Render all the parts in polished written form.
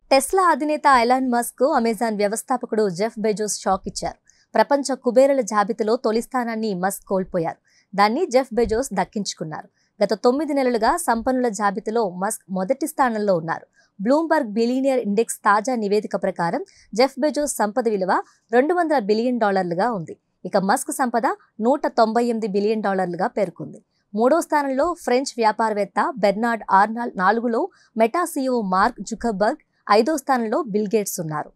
Tesla అధినేత Elon Musk Amazon వ్యవస్థాపకుడు Jeff Bezos shock ఇచ్చారు. ప్రపంచ కుబేరుల జాబితాలో తొలి స్థానాన్ని మస్క్ కోల్పోయారు. దాన్ని జెఫ్ బెజోస్ దక్కించుకున్నారు. గత 9 నెలలుగా సంపన్నుల జాబితాలో మస్క్ మొదటి స్థానంలో ఉన్నారు. బ్లూంబర్గ్ బిలియనియర్ ఇండెక్స్ తాజా నివేదిక ప్రకారం జెఫ్ బెజోస్ సంపద విలువ $200 బిలియన్ ఉంది. ఇక మస్క్ సంపద $198 బిలియన్ పేర్కొంది. మూడో స్థానంలో ఫ్రెంచ్ వ్యాపారవేత్త బెర్నార్డ్ ఆర్నాల్డ్, 4లో మెటా సీఈఓ మార్క్ జుకర్బర్గ్, 5వ స్థానంలో బిల్ గేట్స్ ఉన్నారు.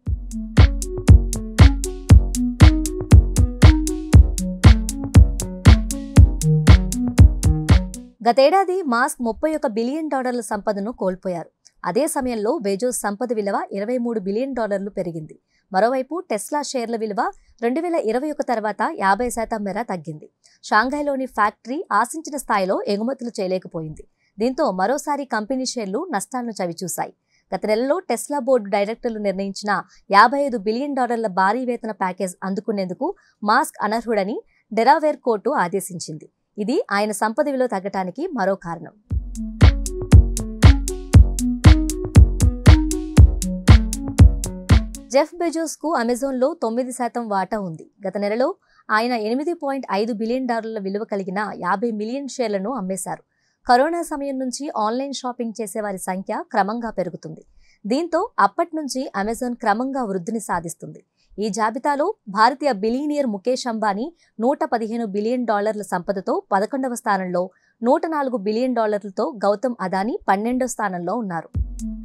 గతేడాది మాస్క్ $31 బిలియన్ సంపదను కోల్పోయారు. అదే సమయంలో బెజోస్ సంపద విలువ $23 బిలియన్ పెరిగింది. మరోవైపు టెస్లా షేర్ల విలువ 2021 తర్వాత 50% మేర తగ్గింది. షాంఘైలోని ఫ్యాక్టరీ ఆశించిన స్థాయిలో ఎగుమతులు చేయలేకపోయింది. దీంతో మరోసారి కంపెనీ షేర్లు నష్టాలను చవిచూశాయి. గత నెలలో టెస్లా బోర్డు డైరెక్టర్లు నిర్ణయించిన $55 బిలియన్ భారీ వేతన ప్యాకేజ్ అందుకునేందుకు మాస్క్ అనర్హుడని డెలావేర్ కోర్టు ఆదేశించింది. ఇది ఆయన సంపద విలువ తగ్గటానికి మరో కారణం. జెఫ్ బెజోస్ కు అమెజాన్లో 9% వాటా ఉంది. గత నెలలో ఆయన $8.5 బిలియన్ విలువ కలిగిన 50 మిలియన్ షేర్లను అమ్మేశారు. కరోనా సమయం నుంచి ఆన్లైన్ షాపింగ్ చేసేవారి సంఖ్య క్రమంగా పెరుగుతుంది. దీంతో అప్పటి నుంచి అమెజాన్ క్రమంగా వృద్ధిని సాధిస్తుంది. ఈ జాబితాలో భారతీయ బిలియనియర్ ముఖేష్ అంబానీ $115 బిలియన్ సంపదతో 11వ స్థానంలో, $104 బిలియన్ గౌతమ్ అదానీ 12వ స్థానంలో ఉన్నారు.